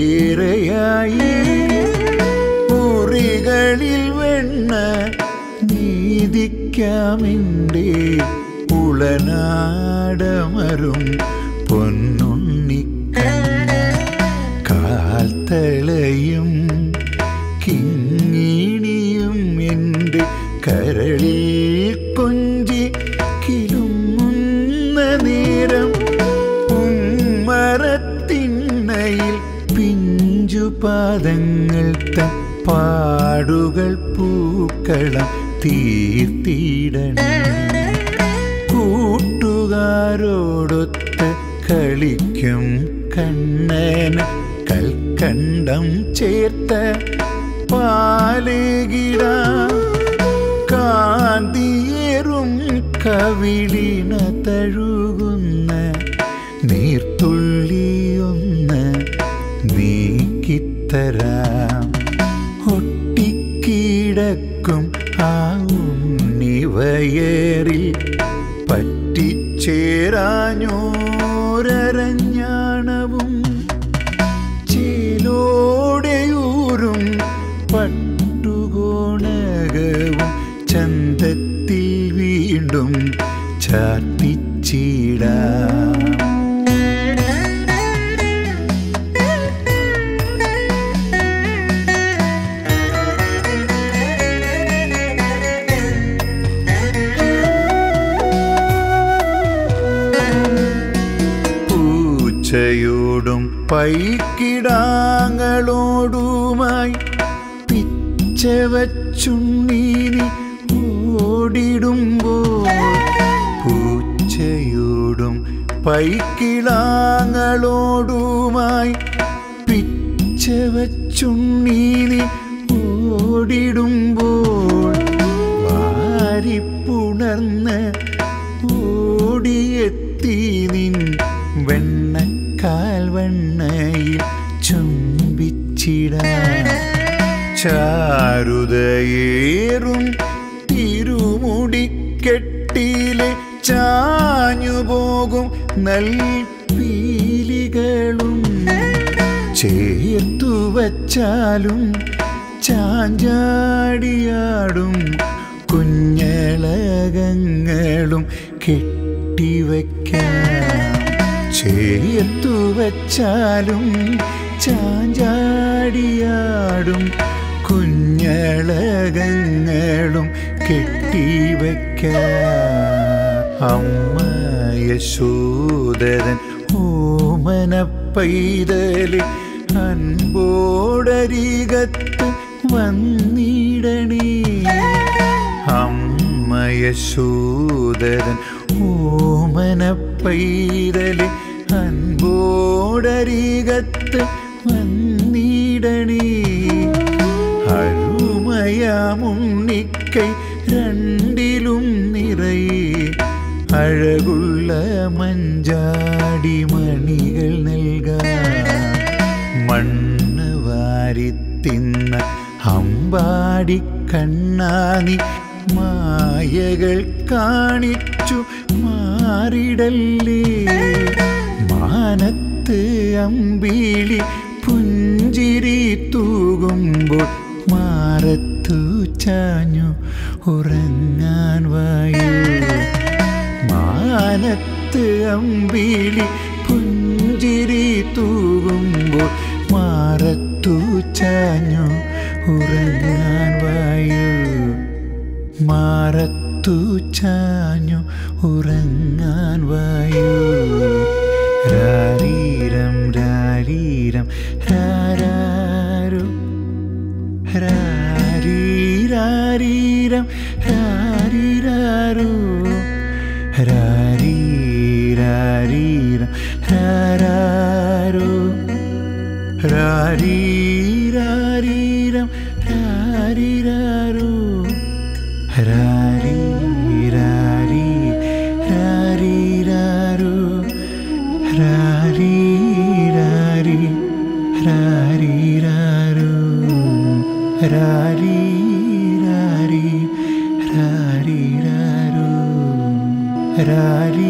ഏറെയായി മുറികളിൽ വെണ്ണ നീതിക്കാമെൻ്റെ ഉളനാടമരും പൊന്നുണ്ണിക്കണ്ണ കാൽത്തളയും കിങ്ങിണിയും എൻ്റെ കരളിൽ കൊഞ്ചി കിലുങ്ങുന്ന നേരം ഉമ്മറത്തിണ്ണയിൽ പിഞ്ചുപാദങ്ങൾ തൻ പാടുകൾ പൂക്കളം തീർത്തിടണം കൂട്ടുകാരോടൊത്ത് കളിക്കും കണ്ണൻ കൽക്കണ്ടം ചേർത്ത പാലേകിടാം കാന്തിയേറും കവിളിന തഴുകുന്ന നീർത്തുള്ളിയൊന്ന് നീക്കിത്തരാം ഒട്ടിക്കിടക്കും ആ ഉണ്ണിവയറിൽ പറ്റിച്ചേരാഞ്ഞോരഞ്ഞാണവും ചേലോടെയൂരും പട്ടുകോണകവും ചന്തത്തിൽ വീണ്ടും ചാർത്തിച്ചിടാം പൂച്ചയോടും പൈക്കിടാങ്ങളോടുമായി പിച്ചവച്ചുണ്ണീനി ഓടിടുമ്പോൾ പൂച്ചയോടും പൈക്കിടാങ്ങളോടുമായി പിച്ചവച്ചുണ്ണീനി ഓടിടുമ്പോൾ വാരിപ്പുണർന്ന് ഓടിയെത്തി നിൻ വെണ്ണക്കാൽ വെണ്ണയിൽ ചുംബിച്ചിടാം ചാരുതയേറും തിരുമുടിക്കെട്ടിലെ ചാഞ്ഞുപോകും നൽപീലികളും ചേർത്തു വച്ചാലും ചാഞ്ചാടിയാടും കുഞ്ഞളകങ്ങളും കെട്ടിവയ്ക്കാം ചേർത്തു വച്ചാലും ചാഞ്ചാടിയാടും കുഞ്ഞളകങ്ങളും കെട്ടിവയ്ക്കാം അമ്മ യശോദരൻ ഓമനപ്പൈതല് അൻപോടരികത്ത് വന്നിടണേ അമ്മ യശോദരൻ ഓമനപ്പൈതല് അൻപോടരികത്ത് വന്നിടണേ അരുമയാമുണ്ണിക്കൈ രണ്ടിലും നിറയെ അഴകുള്ള മഞ്ചാടി മണികൾ നൽകാം മണ്ണ് വാരിത്തിന്ന അമ്പാടി കണ്ണാനി മായകൾ കാണിച്ചു മാറിടല്ലേ മാനത്ത് അമ്പിളി പുഞ്ചിരി തൂകുമ്പോൾ മാറത്തു ചാഞ്ഞു ഉറങ്ങാൻ വായു മാനത്ത് അമ്പിളി പുഞ്ചിരി തൂകുമ്പോൾ മാറത്തു ചാഞ്ഞു ഉറങ്ങാൻ വായു മാറത്തു ചാഞ്ഞു ഉറങ്ങാൻ വായു രാരീരം രാരീരം രാരാരു രാരീരാരീരം രാരീരാരു രാരീരാരീരം രാരാരു രാരീരാരീരം രാരീരാരു രാരീരാരീ രാരീരാരു രാരീരാരീ രാരീരാരു രാരീരാരീ രാരീരാരു രാരീ